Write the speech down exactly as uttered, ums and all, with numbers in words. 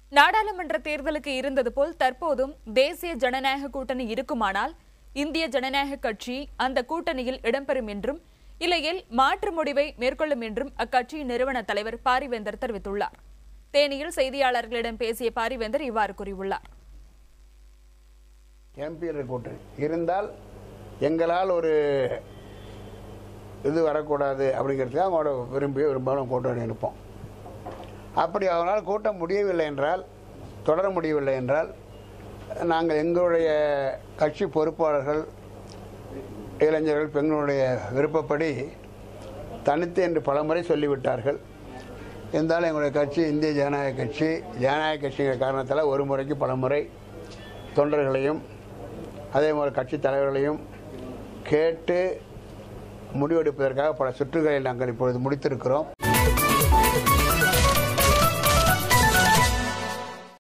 நாடாளுமன்ற தேர்தலுக்கு இருந்தது போல் தற்போதும் தேசிய ஜனநாயக கூட்டணி இருக்குமானால் இந்திய ஜனநாயக கட்சி அந்த கூட்டணியில் இடம்பெறும் என்றும் இல்லையில் மாற்று முடிவை மேற்கொள்ளும் என்றும் அக்கட்சியின் நிறுவன தலைவர் பாரிவேந்தர் தெரிவித்துள்ளார். தேனியில் செய்தியாளர்களிடம் பேசிய பாரிவேந்தர் இவ்வாறு கூறியுள்ளார். எம்பிஎல் கூட்டணி இருந்தால் எங்களால் ஒரு இது வரக்கூடாது அப்படிங்கிறதுக்கு அவங்களோட விரும்பி விரும்பாலும் கூட்டணி இருப்போம். அப்படி அவனால் கூட்ட முடியவில்லை என்றால், தொடர முடியவில்லை என்றால், நாங்கள் எங்களுடைய கட்சி பொறுப்பாளர்கள், இளைஞர்கள், பெண்களுடைய விருப்பப்படி தனித்து என்று பலமுறை சொல்லிவிட்டார்கள். இருந்தாலும் எங்களுடைய கட்சி இந்திய ஜனநாயக கட்சி ஜனநாயக கட்சிங்கிற காரணத்தால் ஒரு முறைக்கு பல முறை தொண்டர்களையும் அதே மாதிரி கட்சி தலைவர்களையும் கேட்டு முடிவெடுப்பதற்காக பல சுற்றுகளை நாங்கள் இப்பொழுது முடித்திருக்கிறோம்.